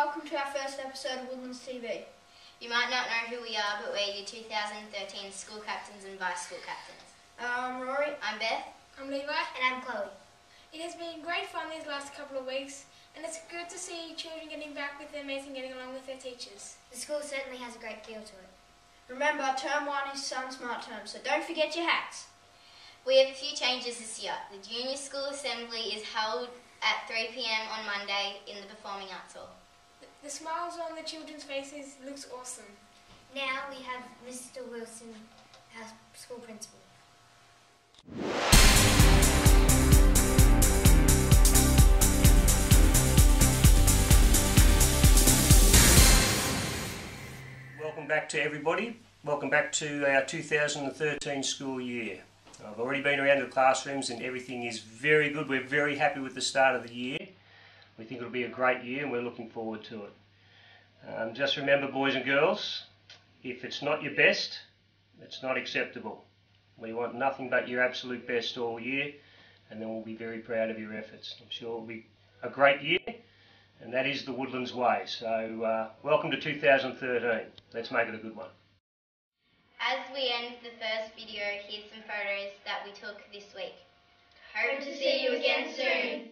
welcome to our first episode of Woodlands TV. You might not know who we are, but we're your 2013 school captains and vice school captains. I'm Rory. I'm Beth. I'm Levi. And I'm Chloe. It has been great fun these last couple of weeks, and it's good to see children getting back with their mates and getting along with their teachers. The school certainly has a great feel to it. Remember, term 1 is Sun Smart Term, so don't forget your hats. We have a few changes this year. The junior school assembly is held at 3 p.m. on Monday in the Performing Arts Hall. The smiles on the children's faces looks awesome. Now we have Mr. Wilson, our school principal. Welcome back to everybody. Welcome back to our 2013 school year. I've already been around the classrooms and everything is very good. We're very happy with the start of the year. We think it'll be a great year and we're looking forward to it. Just remember, boys and girls, if it's not your best, it's not acceptable. We want nothing but your absolute best all year, and then we'll be very proud of your efforts. I'm sure it'll be a great year, and that is the Woodlands way. So welcome to 2013. Let's make it a good one. As we end the first video, here's some photos that we took this week. Hope to see you again soon.